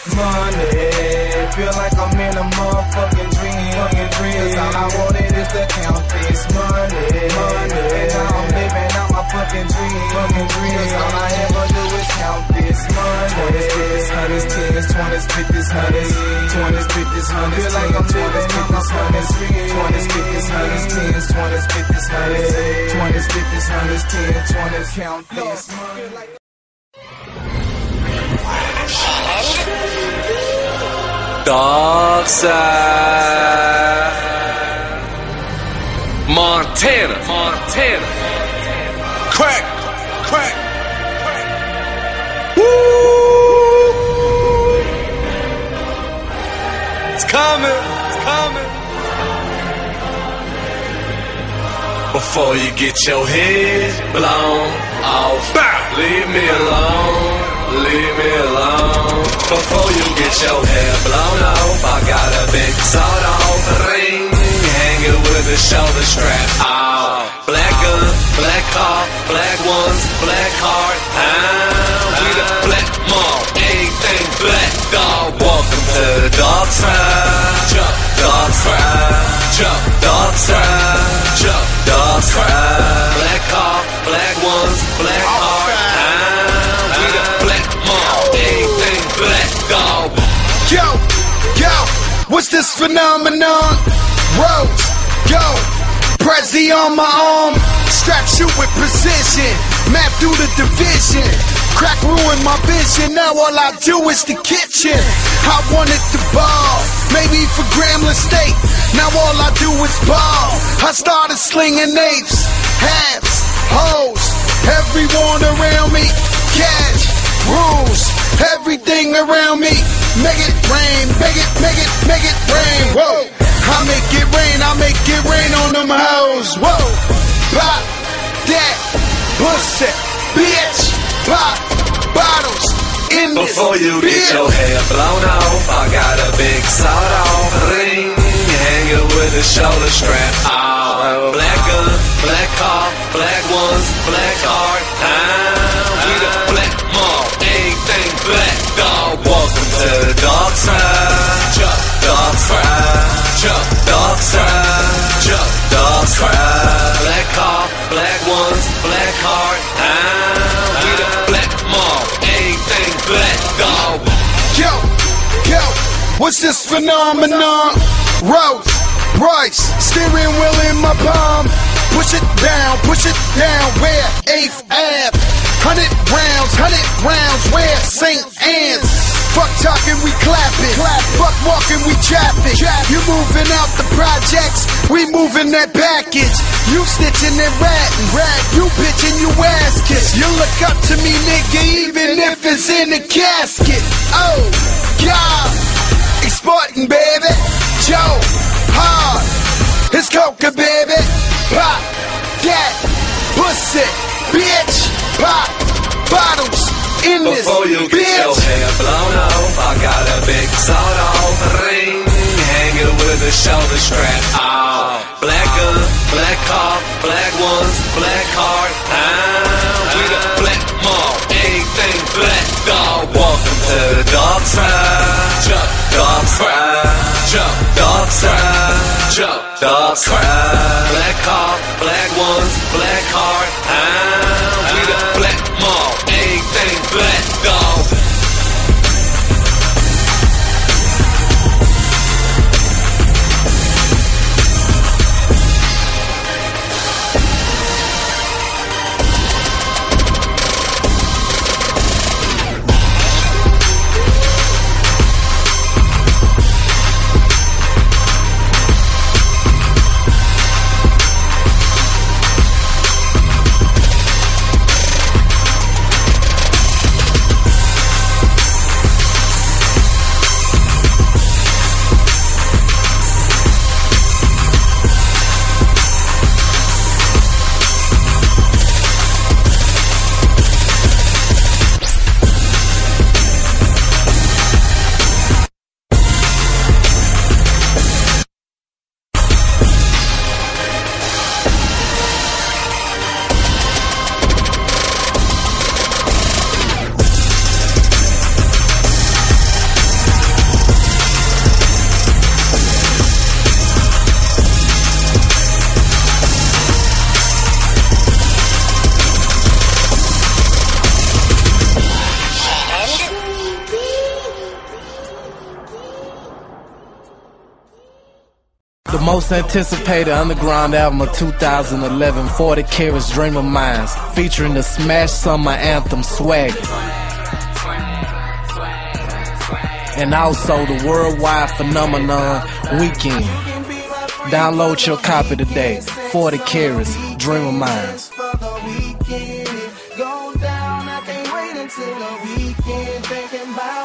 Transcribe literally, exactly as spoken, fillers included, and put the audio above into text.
Money, feel like I'm in a motherfucking dream, fucking dream. Cause all I wanted is to count this money, money. And now I'm living out my fucking dream, fucking dream. Cause all I ever do is count this money. Hundreds, tens, twenties, fifties, hundreds, twenties, fifties, hundreds. Feel like I'm living out my fucking dream. Twenties, fifties, hundreds, tens, twenties, fifties, hundreds, twenties, fifties, hundreds, tens, twenties. Count this money. Dark Side Montana, Montana. Crack, crack, crack. Woo! It's coming, it's coming. Before you get your head blown off, bow. Leave me alone. Leave me alone. Before you get your hair blown off, I got a big sawed-off ring hanging with a shoulder strap. Oh, black gun, black car, black ones, black heart. Ah, we the black mall, anything black dog. Welcome to the dark side. Jump, dark side. Jump, dark side. Jump, dark side. Black car, black ones, black heart. Ah, we the black mall, anything black dog. Yo, yo, what's this phenomenon? Rose, go, Prezi on my arm, strap shoot with precision, map through the division, crack ruin my vision, now all I do is the kitchen. I wanted the ball, maybe for Grambling State, now all I do is ball. I started slinging apes, halves, hoes, everyone around me, cash, rules, everything around me. Make it rain, make it, make it, make it rain. Whoa, I make it rain, I make it rain on them hoes. Whoa, pop that pussy, bitch. Pop bottles in this Before you bitch. get your hair blown off, I got a big sawed-off ring hanging with a shoulder strap. Oh, black gun, black car, black ones, black heart. Ah, we the black mall, anything black dog. Welcome to the dark side. Jump, dark side. Jump, dark side. Jump, dark side. Black car, black ones, black heart. Ah, we the black mall, anything black dog. Yo, yo, what's this phenomenon? Rose, Royce, steering wheel in my palm. Push it down, push it down, where eighth Ave. Hundred rounds, hundred rounds, where Saint Anne's. Fuck talking, we clapping. Fuck walking, we trapping. You moving out the projects, we moving that package. You stitching and ratting, you bitching, you ass kiss. You look up to me, nigga, even if it's in a casket. Oh, God, exporting, baby. Joe, hard, it's coca, baby. Pop that pussy, bitch. Pop bottles in this Before you get bitch. your hair blown off, I got a big sawed-off ring hanging with a shoulder strap. Oh, black gun, black car, black ones, black heart. Ah, we the black mall, anything black dog. Welcome to the dark side. Jump, dark side. Jump, dark side. Jump, dark side. Black car, black ones, black heart. Ah, we the black mall, anything black dog. The most anticipated underground album of two thousand eleven, forty Carats Dream of Minds, featuring the smash summer anthem Swag. And also the worldwide phenomenon Weekend. Download your copy today. forty Carats Dream of Minds. Go down, I can't wait until the weekend, thinking about